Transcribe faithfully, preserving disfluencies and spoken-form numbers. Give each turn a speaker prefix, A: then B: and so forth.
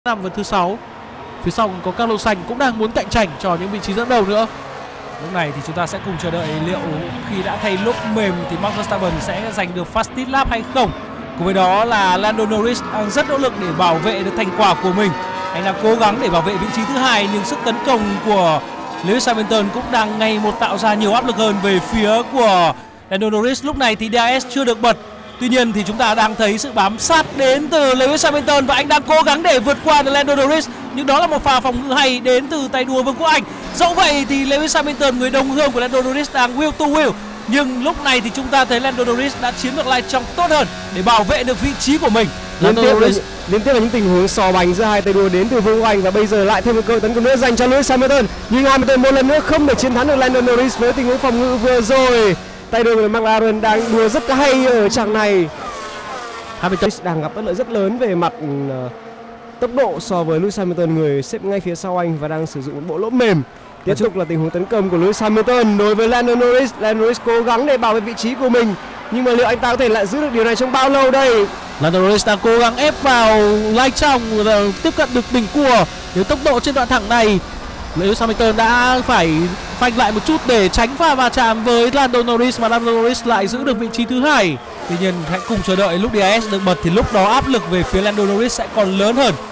A: năm và thứ sáu. Phía sau còn có Carlos Sainz cũng đang muốn cạnh tranh cho những vị trí dẫn đầu nữa.
B: Lúc này thì chúng ta sẽ cùng chờ đợi liệu khi đã thay lốp mềm thì Max Verstappen sẽ giành được fastest lap hay không. Cùng với đó là Lando Norris đang rất nỗ lực để bảo vệ được thành quả của mình. Anh đang cố gắng để bảo vệ vị trí thứ hai, nhưng sức tấn công của Lewis Hamilton cũng đang ngày một tạo ra nhiều áp lực hơn về phía của Lando Norris. Lúc này thì đê rờ ét chưa được bật. Tuy nhiên thì chúng ta đang thấy sự bám sát đến từ Lewis Hamilton và anh đang cố gắng để vượt qua được Lando Norris. Nhưng đó là một pha phòng ngự hay đến từ tay đua Vương quốc Anh. Dẫu vậy thì Lewis Hamilton, người đồng hương của Lando Norris, đang wheel to wheel. Nhưng lúc này thì chúng ta thấy Lando Norris đã chiếm được lane trong tốt hơn để bảo vệ được vị trí của mình.
C: Liên tiếp, là, liên tiếp là những tình huống sò bánh giữa hai tay đua đến từ Vương quốc Anh, và bây giờ lại thêm một cơ hội tấn công nữa dành cho Lewis Hamilton. Nhưng Hamilton một lần nữa không thể chiến thắng được Lando Norris với tình huống phòng ngự vừa rồi. Tay đua của McLaren đang đua rất hay ở chặng này. Hamilton đang gặp bất lợi rất lớn về mặt uh, tốc độ so với Lewis Hamilton, người xếp ngay phía sau anh và đang sử dụng một bộ lốp mềm. Tiếp tục là tình huống tấn công của Lewis Hamilton đối với Lando Norris. Lando Norris cố gắng để bảo vệ vị trí của mình, nhưng mà liệu anh ta có thể lại giữ được điều này trong bao lâu đây?
A: Lando Norris đang cố gắng ép vào lane trong, tiếp cận được đỉnh cua. Nếu tốc độ trên đoạn thẳng này, Lewis Hamilton đã phải phanh lại một chút để tránh pha va chạm với Lando Norris, mà Lando Norris lại giữ được vị trí thứ hai.
B: Tuy nhiên hãy cùng chờ đợi lúc đê rờ ét được bật thì lúc đó áp lực về phía Lando Norris sẽ còn lớn hơn.